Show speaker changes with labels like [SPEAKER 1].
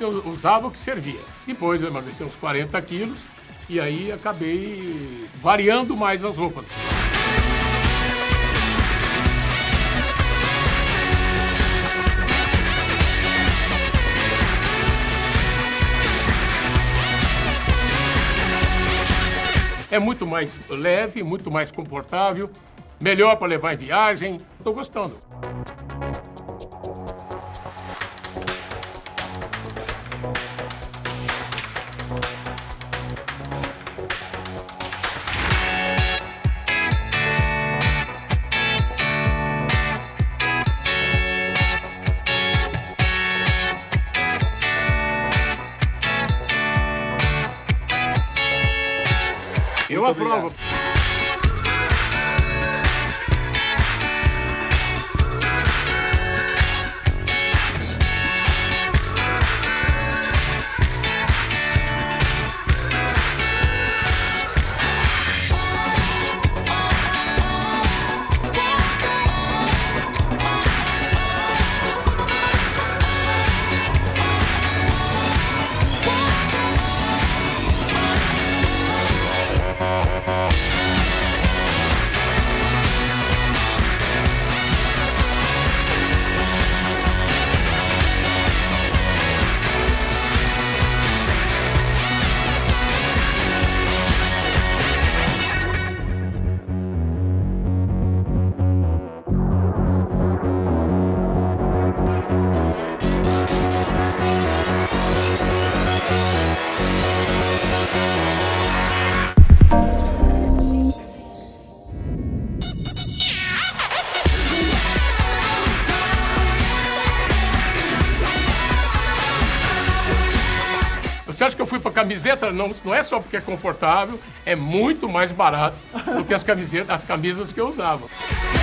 [SPEAKER 1] eu usava o que servia. Depois eu emagreci uns 40 quilos e aí acabei variando mais as roupas. É muito mais leve, muito mais confortável, melhor para levar em viagem. Estou gostando. Eu aprovo. Você acha que eu fui para camiseta? Não é só porque é confortável, é muito mais barato do que as camisas que eu usava.